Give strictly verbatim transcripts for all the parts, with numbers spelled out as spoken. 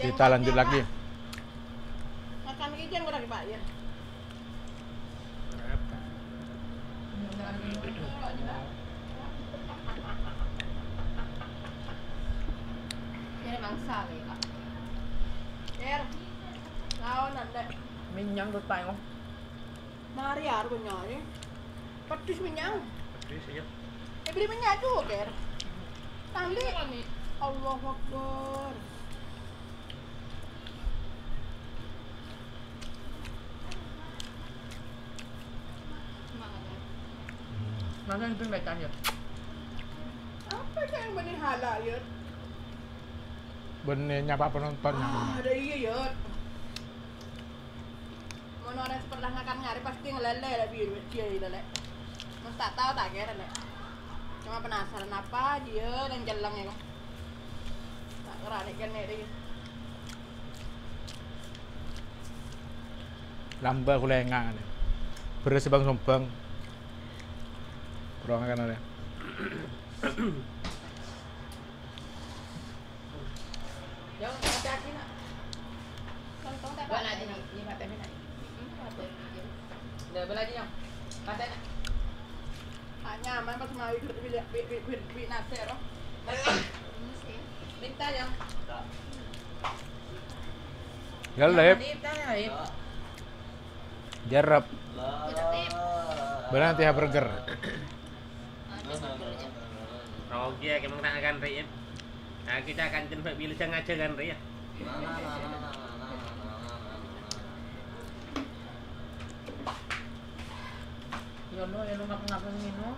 Kita lanjut lagi. Makan ijen gue lagi Pak ya. Ini mangsa nih Kak. Yer. Lawan anda. Minyang đốt tay không? Maria punya ini. Petis minyak. Petis ya. Eh beli minyak juga Ger. Tali. Allahu Akbar. Masa itu baca ya? Apa sih yang benih halal ya? Benarnya Pak penontonnya. Ah, ada iya ya. Mau orang pernah ngakan ngari pasti ngelele lah biar dia lele. Mas tak tahu tak kira lele. Cuma penasaran apa dia yang jelang ya kok. Tak kira nih kan nih. Lamba kulengan. Beres bang sombang. Kurang kan ada. Jangan hati-hati nak. Tolong tak Buat lagi nih, ini pakai mana? Dah bela lagi yang. Pakai nak. Ah nyaman pas mau ikut bilik bilik bilik bilik nasi roh. Minta yang. Galep. Kita nih. Jarap. Benar tiap burger. Rồi kia cái món ăn gan rỉ. À kita akan jemput bila jangan aja gan rỉ ya. Yono, yono ngap-ngap minum.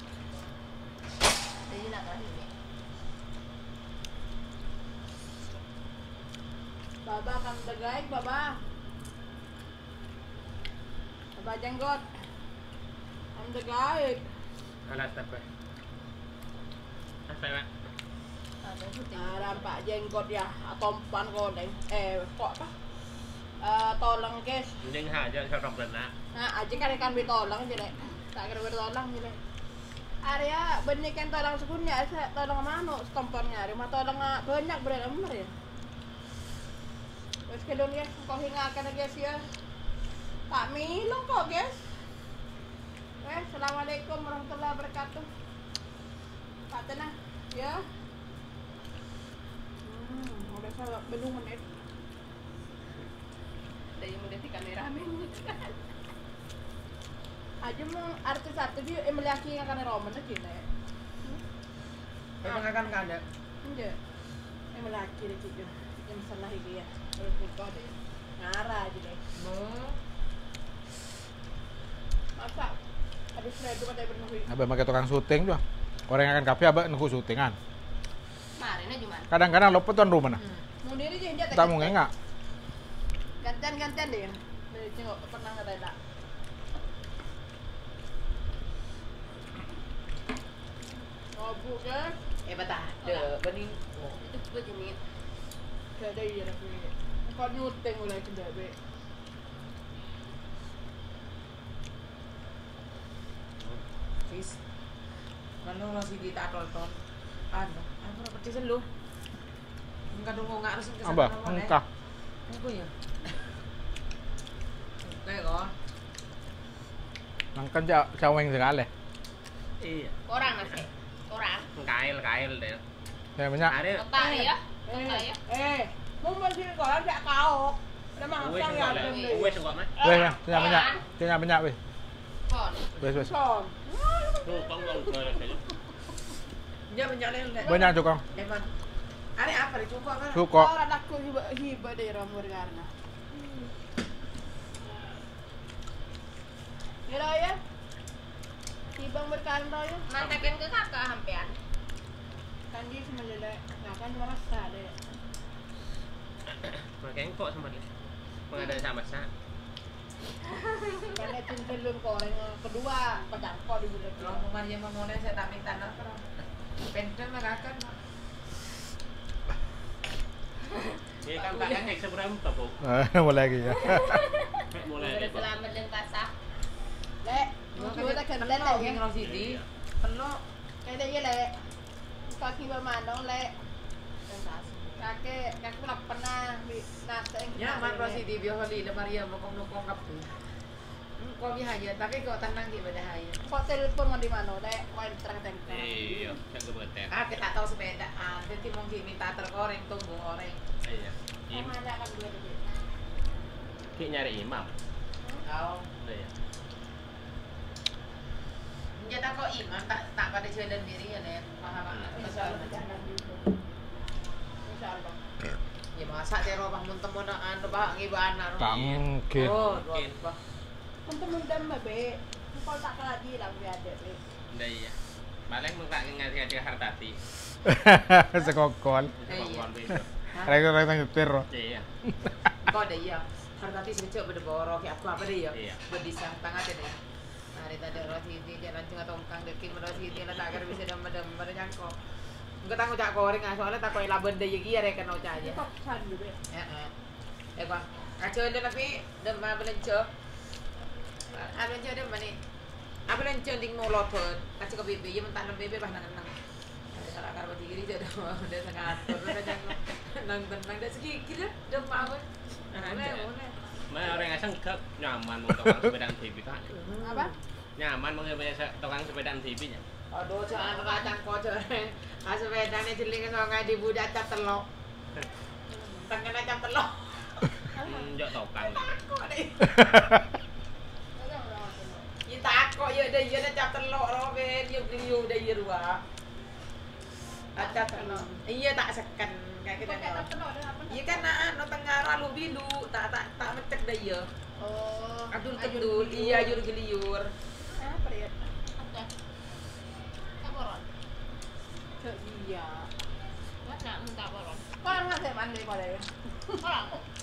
Jadi nak lagi. Baba kan degaik baba. Baba jenggot. Kan degaik. Alas tapi. Apa ya? Nah, Pak jenggot ya, tompan koneng. Eh, kok apa? Eh, tolong guys. Mending aja sorok dan nak. Nah, aja kan ikan bitolong aja deh. Tak kira bitolong aja deh. Area benih kan tolong sekunnya, saya tolong mana tompannya. Rumah tolong banyak berapa bener ya? Terus kedon guys, kau hingakan guys ya. Tak minum kok guys. Eh, assalamualaikum warahmatullahi wabarakatuh. Pak tenang, ya. Hmm, udah salah belum menit. Dari menit di kamera men. Aja mau artis-artis dia yang meliaki yang akan roman aja nih. Emang akan kada. Enggak. Yang meliaki deh juga. Yang salah ini ya. Terus buka deh. Ngarah aja deh. Oh. Masa? Habis redo pada bernuhi. Abah pakai tukang syuting tuh. Orang yang akan kafe abah nunggu syutingan. Marina gimana? Kadang-kadang lo tuan rumah nah. Mau diri aja enggak. Tak mau enggak. Gantian-gantian deh. Dari tengok pernah enggak ada. Oh, bukan. Eh betah. De bening. Itu juga jenis. Kayak ada iya tapi. Kau nyuteng mulai ke dabe. Fis. Kalau masih di tak tonton. Ano? Ano na pati sa lo? Ang kadungo nga harus ang Abah, engkah. Ano ya? Kayak ko. Nangkan jauh caweng sekali. Iya. Orang nasi. Orang. Kail kail deh. Saya banyak. Ada. Otak ya. Eh, eh, mau masih kau tidak kau. Ada Uwe mangsang ya. suka Uwe suka mah. Weh, ya, banyak banyak. Banyak banyak weh. Kon. Wes wes. Kon. Tuh, kau ngomong ke saya. Dia menjalin deh. Banyak tukang. Evan. Ada apa di cukup kan? Suko. Orang aku hiba hiba deh ramur karena. Ya ya. Hibang berkarna ya. Mantakan ke kakak hampian. Kan dia cuma lele. Nah kan cuma rasa deh. Makanya kok sempat ya. Mengadai sama sa. Karena cenderung ke orang yang kedua pejangkau di bulan. Kalau mau Maria mau saya tak minta nak. Pengen mengakar. Ini kan tak kan seberapa tak bu. Mulai lagi ya. Mulai. Udah selamat dan pasah. Lek, mau kita kan lele Penuh ya. yang Rosidi. Penuh. Kayak dia lek. Kaki bermandang lek. Kakek, kakek belum pernah Nyaman pasti di bioli le Maria mau kom nukong kape. Kok bi haya tapi kok tenang di pada haya. Kok telepon mau di mana? Dek, kau yang terang-terang. Iya, cak kebetet. Ah kita tahu sepeda. Ah jadi mungkin minta terkoreng tunggu oreng. Iya. Yang Im, ada akan dua duit. ki nyari imam. Tahu. Iya. Jadi tak kok iman tak tak pada jalan diri ya nen. Paham tak? Insya Allah jangan gitu. Insya Allah. Ya masa teh robah mun temu naan robah ngibana. Tak mungkin. Oh, Mungkin. robah. Untuk mendem be, kau tak lagi lah ada be. Ndak iya. Malah mung tak ngaji-ngaji hartati. Sekokol. Iya. Kokon itu. Rek-rek nang nyetir. Iya. Kau ada ya. Harga ti secok bede borok ya aku apa deh ya. Iya. Bedisang tengah deh. Hari tadi roti di jalan cuma tongkang dekin roti di lah tak agar bisa dem-dem pada jangkau. Enggak tanggung cak goreng soalnya tak koi laben deh ya kia rek kena aja. Kok san be. Heeh. Ya kok. Kacau deh tapi dem belenco. Apa belenco dem mani. Apa belenco ding noloton. Kacau ke bebe ya mentah bebe bah nang nang. Kalau akar bati kiri jadi udah sangat atur udah jangkau. Nang tenang dah segi kira dem apa. Boleh, boleh. Mà orang asing ke nyaman mau tukang sepeda T V tak? Apa? Nyaman mau ngebaya tukang sepeda T V nya. Aduh, jangan kacang kocor. Ah sepeda nih jeling so ngai di budak cap telok. Tangan cap telok. Hmm, jok tukang. Kok deh. Yi takok ye deh ye cap telok ro ben ye riu deh ye ruah. Acap telok. Iya tak seken kayak kita nih. Iya kan nah no tengah lalu bilu tak tak tak mecek deh ye. Oh. Adul kedul iya jur geliur. Apa ya? Oke. Kaporon. Iya. Mas nak minta poron. Kau orang ngasih mandi pada ya. Orang.